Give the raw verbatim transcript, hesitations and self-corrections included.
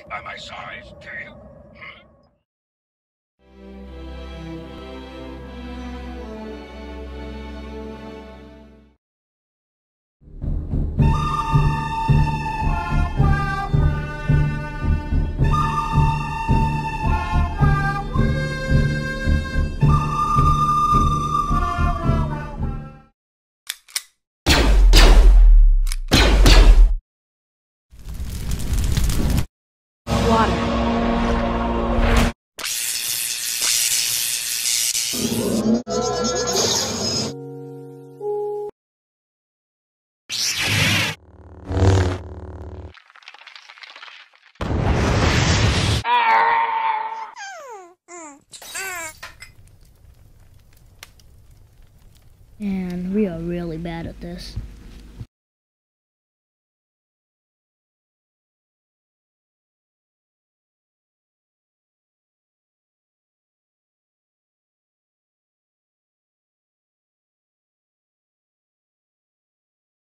by my size, do you? Water. And we are really bad at this.